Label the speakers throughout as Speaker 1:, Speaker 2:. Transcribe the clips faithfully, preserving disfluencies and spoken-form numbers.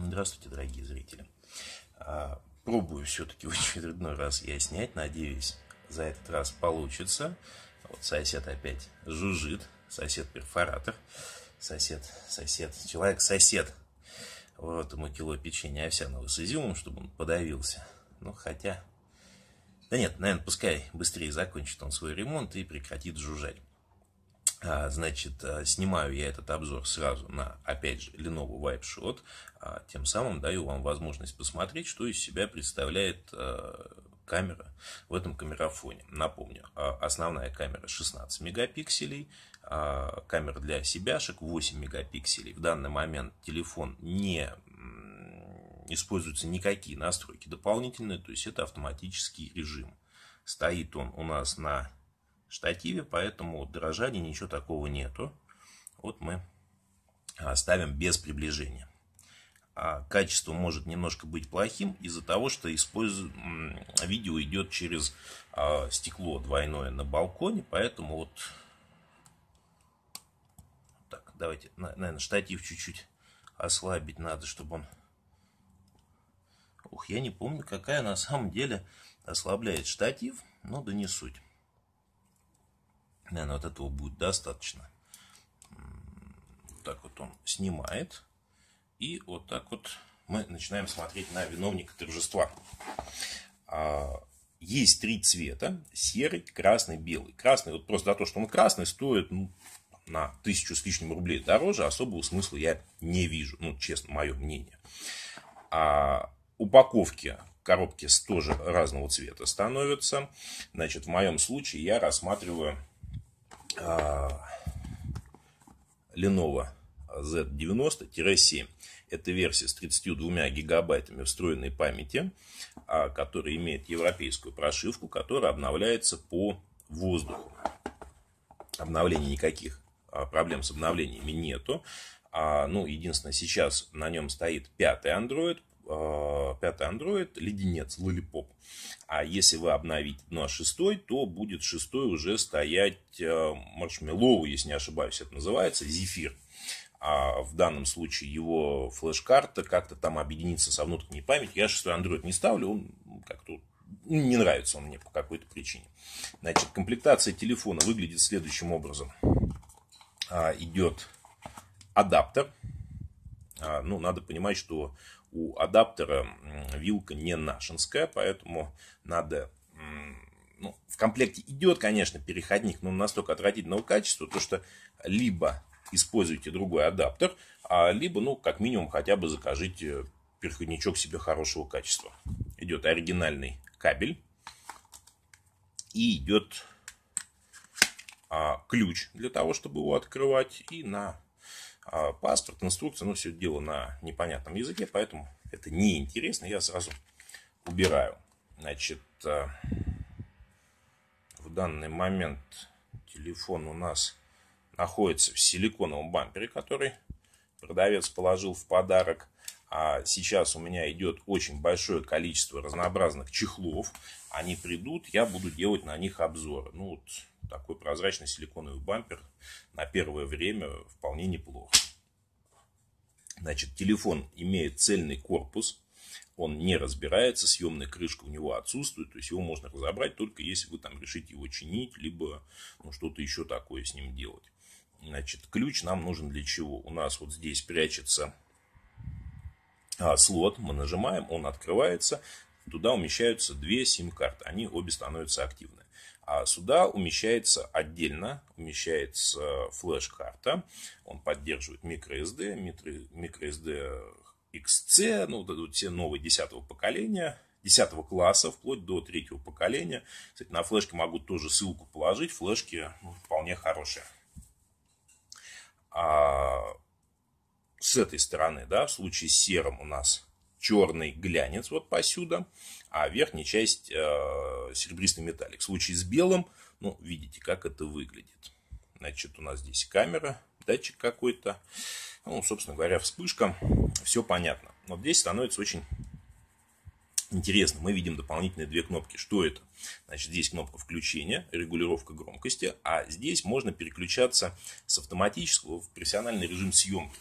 Speaker 1: Здравствуйте, дорогие зрители. Пробую все-таки в очередной раз я снять. Надеюсь, за этот раз получится. Вот сосед опять жужжит. Сосед-перфоратор. Сосед, сосед, человек-сосед. Вот ему кило печенья овсяного с изюмом, чтобы он подавился. Ну, хотя... Да нет, наверное, пускай быстрее закончит он свой ремонт и прекратит жужжать. А, значит, снимаю я этот обзор сразу на, опять же, Lenovo VibeShot. А, тем самым даю вам возможность посмотреть, что из себя представляет а, камера в этом камерафоне. Напомню, а, основная камера шестнадцать мегапикселей, а, камера для себяшек восемь мегапикселей. В данный момент телефон не используются никакие настройки дополнительные, то есть это автоматический режим. Стоит он у нас на штативе, поэтому дрожания ничего такого нету. Вот мы ставим без приближения. А качество может немножко быть плохим из-за того, что использу... видео идет через а, стекло двойное на балконе, поэтому вот так, давайте, наверное, штатив чуть-чуть ослабить надо, чтобы он... Ух, я не помню, какая на самом деле ослабляет штатив, но да не суть. Наверное, вот этого будет достаточно. Вот так вот он снимает. И вот так вот мы начинаем смотреть на виновника торжества. Есть три цвета. Серый, красный, белый. Красный, вот просто за то, что он красный, стоит ну, на тысячу с лишним рублей дороже. Особого смысла я не вижу. Ну, честно, мое мнение. А упаковки коробки тоже разного цвета становятся. Значит, в моем случае я рассматриваю Lenovo зет девяносто семь. Это версия с тридцатью двумя гигабайтами встроенной памяти, которая имеет европейскую прошивку, которая обновляется по воздуху. Обновлений никаких проблем с обновлениями нету. Ну, единственное, сейчас на нем стоит пятый Android. Пятый Android, леденец, Lollipop. А если вы обновите на шестой, то будет шестой уже стоять Marshmallow, если не ошибаюсь, это называется, Zephyr. А в данном случае его флеш-карта как-то там объединится со внутренней памятью. Я шестой Android не ставлю, он как-то не нравится он мне по какой-то причине. Значит, комплектация телефона выглядит следующим образом. Идет адаптер. Ну, надо понимать, что у адаптера вилка не нашинская, поэтому надо... Ну, в комплекте идет, конечно, переходник, но настолько отвратительного качества, то что либо используйте другой адаптер, а либо, ну, как минимум, хотя бы закажите переходничок себе хорошего качества. Идет оригинальный кабель и идет а, ключ для того, чтобы его открывать, и на... паспорт, инструкция, ну, все это дело на непонятном языке, поэтому это неинтересно, я сразу убираю. Значит, в данный момент телефон у нас находится в силиконовом бампере, который продавец положил в подарок. А сейчас у меня идет очень большое количество разнообразных чехлов. Они придут, я буду делать на них обзоры. Ну, вот такой прозрачный силиконовый бампер на первое время вполне неплохо. Значит, телефон имеет цельный корпус. Он не разбирается, съемная крышка у него отсутствует. То есть его можно разобрать только если вы там решите его чинить, либо ну, что-то еще такое с ним делать. Значит, ключ нам нужен для чего? У нас вот здесь прячется а, слот. Мы нажимаем, он открывается. Туда умещаются две сим-карты. Они обе становятся активны. А сюда умещается отдельно, умещается флеш-карта. Он поддерживает microSD, microSD икс си, ну, вот все новые десятого поколения, десятого класса, вплоть до третьего поколения. Кстати, на флешке могу тоже ссылку положить. Флешки ну, вполне хорошие. А с этой стороны, да, в случае с серым у нас черный глянец вот посюда, а верхняя часть э, серебристый металлик. В случае с белым, ну, видите, как это выглядит. Значит, у нас здесь камера, датчик какой-то. Ну, собственно говоря, вспышка. Все понятно. Но здесь становится очень интересно. Мы видим дополнительные две кнопки. Что это? Значит, здесь кнопка включения, регулировка громкости. А здесь можно переключаться с автоматического в профессиональный режим съемки.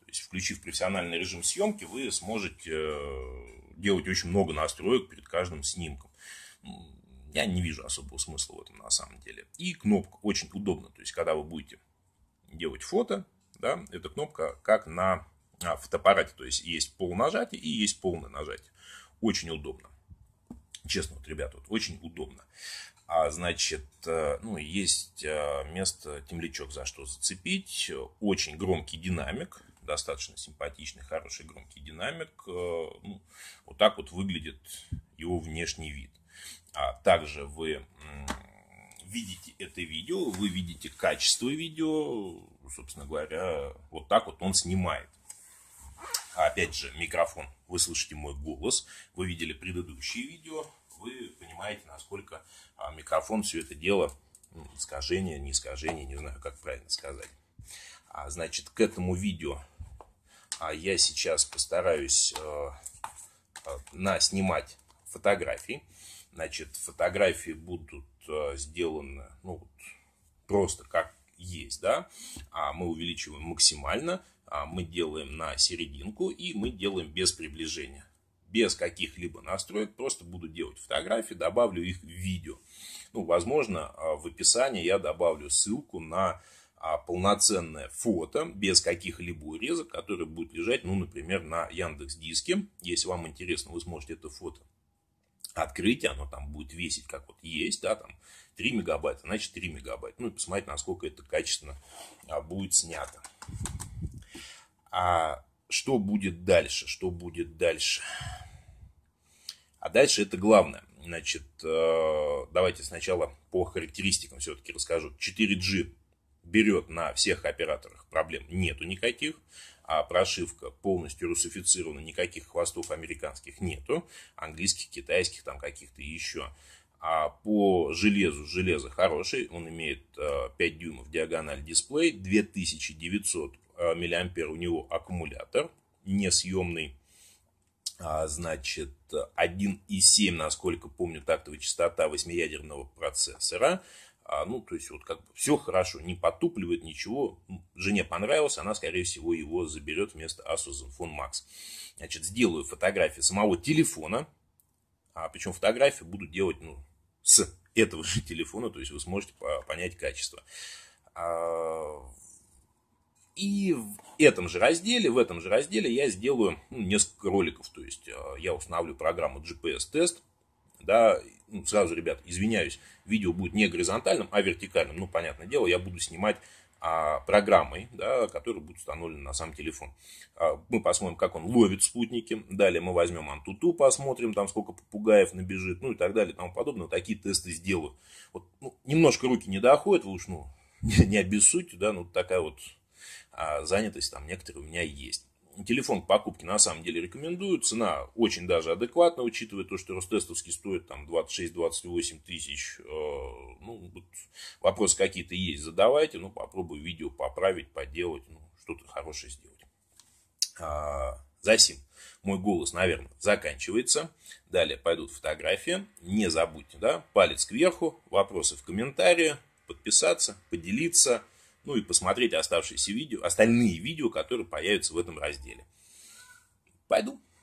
Speaker 1: То есть, включив профессиональный режим съемки, вы сможете делать очень много настроек перед каждым снимком. Я не вижу особого смысла в этом на самом деле. И кнопка очень удобна. То есть, когда вы будете делать фото, да, эта кнопка как на фотоаппарате. То есть, есть полнажатие и есть полное нажатие. Очень удобно. Честно, вот, ребята, вот, очень удобно. А значит, ну, есть место, темлячок за что зацепить. Очень громкий динамик. Достаточно симпатичный, хороший громкий динамик. Ну, вот так вот выглядит его внешний вид. А также вы видите это видео, вы видите качество видео. Собственно говоря, вот так вот он снимает. А опять же, микрофон. Вы слышите мой голос. Вы видели предыдущие видео. Вы понимаете, насколько микрофон все это дело, ну, искажение, не искажение, не знаю, как правильно сказать. А, значит, к этому видео а, я сейчас постараюсь э, наснимать фотографии. Значит, фотографии будут э, сделаны, ну, вот, просто как есть, да. А мы увеличиваем максимально, а мы делаем на серединку и мы делаем без приближения. Без каких-либо настроек, просто буду делать фотографии, добавлю их в видео. Ну, возможно, в описании я добавлю ссылку на полноценное фото, без каких-либо урезок, которое будет лежать, ну, например, на Яндекс.Диске. Если вам интересно, вы сможете это фото открыть, оно там будет весить, как вот есть, да, там три мегабайта, значит три мегабайта. Ну, и посмотреть, насколько это качественно будет снято. А что будет дальше? Что будет дальше? А дальше это главное. Значит, давайте сначала по характеристикам все-таки расскажу. четыре джи берет на всех операторах, проблем нету никаких. А прошивка полностью русифицирована, никаких хвостов американских нету. Английских, китайских, там каких-то еще. А по железу, железо хороший. Он имеет пять дюймов диагональ дисплей, две тысячи девятьсот миллиампер у него аккумулятор, несъемный. А, значит, один и семь, насколько помню, тактовая частота восьмиядерного процессора. А, ну, то есть, вот как бы все хорошо, не потупливает ничего. Жене понравилось, она, скорее всего, его заберет вместо Asus Zenfone Max. Значит, сделаю фотографии самого телефона. А, причем фотографии буду делать, ну, с этого же телефона, то есть, вы сможете понять качество. А, И в этом же разделе, в этом же разделе я сделаю, ну, несколько роликов. То есть, я установлю программу джи пи эс-тест. Да, ну, сразу, ребят, извиняюсь, видео будет не горизонтальным, а вертикальным. Ну, понятное дело, я буду снимать а, программой, да, которая будет установлена на сам телефон. А, мы посмотрим, как он ловит спутники. Далее мы возьмем Antutu, посмотрим, там сколько попугаев набежит, ну и так далее, и тому подобное. Такие тесты сделаю. Вот, ну, немножко руки не доходят, вы уж, ну, не, не обессудьте, да, ну, такая вот а занятость там некоторые у меня есть. Телефон к покупке на самом деле рекомендую. Цена очень даже адекватна, учитывая то, что Ростестовский стоит там двадцать шесть — двадцать восемь тысяч. Ну, вот, вопросы какие-то есть, задавайте. Ну, попробую видео поправить, поделать, ну, что-то хорошее сделать. А, засим. Мой голос, наверное, заканчивается. Далее пойдут фотографии. Не забудьте, да, палец кверху, вопросы в комментарии, подписаться, поделиться. Ну и посмотреть оставшиеся видео, остальные видео, которые появятся в этом разделе. Пойду.